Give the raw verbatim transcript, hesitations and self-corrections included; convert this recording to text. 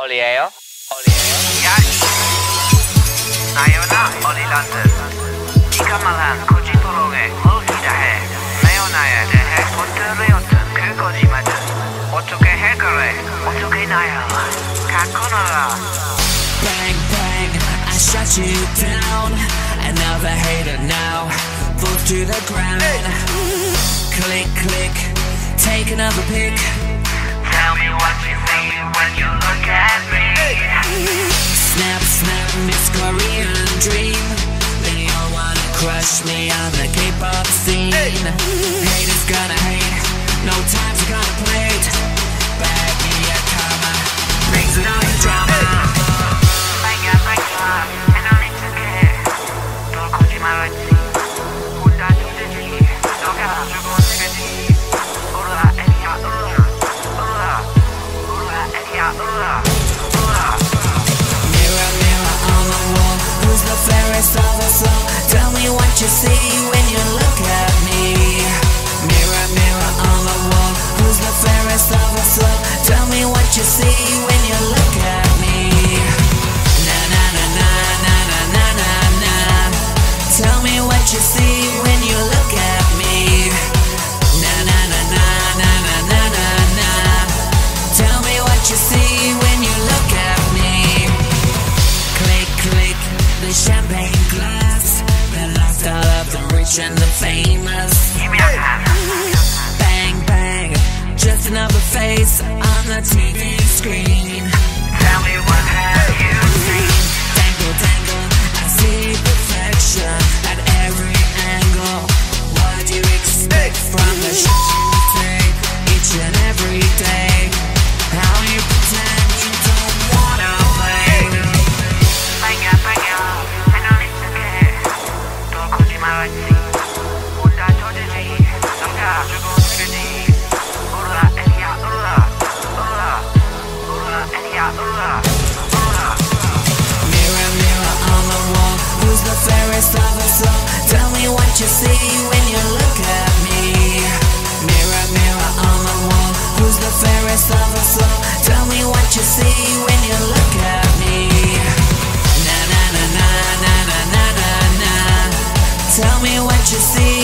올리에요? 올리에요? 야, 나연아, 어디 런던? 네가 말한 거짓도롱에 뭘 기대해? 나연아에 대해 번들이었던 그 거짓말들 어떻게 해결해? 어떻게 나야? 가꾸너라. Bang bang, I shut you down. Another hater now, fall to the ground. Click click, take another pic. Tell me what you see when you look at me. Snap snap, Miss Korean dream. They all wanna crush me on the K-pop scene. Haters gonna hate, no time to contemplate. Bag me a karma, brings it on the drama. 땡겨 땡겨 해널 익숙해 널 거짓말했지 혼자 힘들지 너가 주고 내겠지 오르라 애니야 오르라 오르라 오르라 애니야 오르라 오르라. Mirror mirror on the wall, who's the fairest of us all? Tell me what you see when you look at me. Mirror mirror on the wall, who's the fairest of us all? Tell me what you see when you look at me. Na na na na na na na na na. Tell me what you see when you look at me. Na na na na na na na na na. Tell me what you see when you look at me. Click click, the champagne glass, the lifestyle of the rich and the famous. Bang bang, just another face on the T V screen. Tell me what have you seen? Tangle tangle, I see perfection at every angle. What do you expect from the shit you take each and every day? How you pretend you don't wanna play? 땡겨 땡겨 해널 익숙해 널 거짓말했지 혼자 조지지 너가 주고 내겠지 오르라 애니야 오르라 오르라 오르라 애니야 오르라 오르라. Mirror, mirror on the wall, who's the fairest of us all? Tell me what you see when you look at me. Mirror, mirror on the wall, who's the fairest of us all? Tell me what you see when you look at me. Na na na na na na na na na. Tell me what you see